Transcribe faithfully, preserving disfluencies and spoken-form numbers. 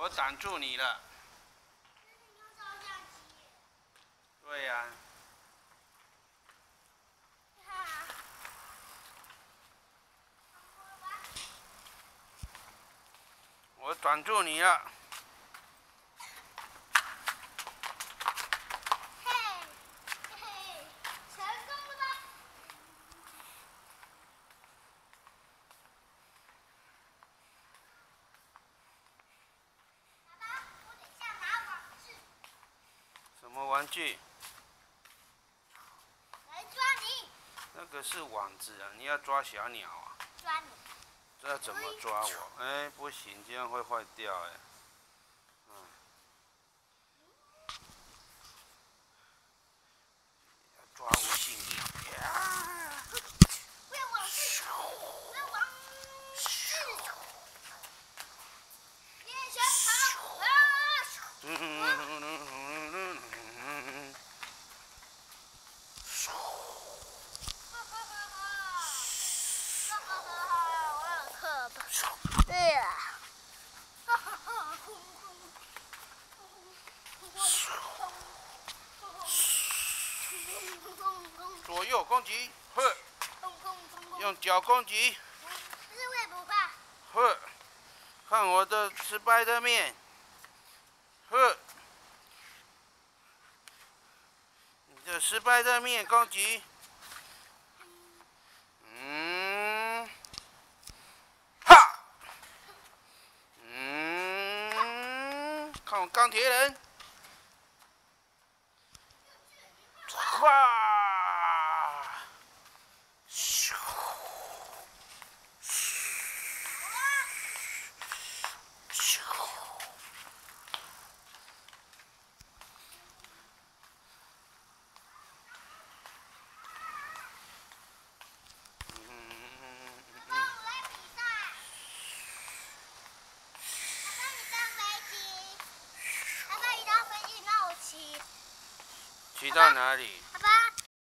我挡住你了。对呀、啊。我挡住你了。 嘿，嘿，成功了吧？爸爸，我等下拿网具。 什么玩具？ 来抓你。 那个是网子啊，你要抓小鸟啊。 抓你。 这要怎么抓我？哎，不行，这样会坏掉哎。嗯。要抓无性力。 不要往事，不要往事。练拳跑啊！对呀。 左右攻击，呵，用脚攻击， 是会不怕？ 呵，看我的失败的面，呵，你的失败的面攻击，嗯，哈，嗯，看我钢铁人，哇！骑到哪里？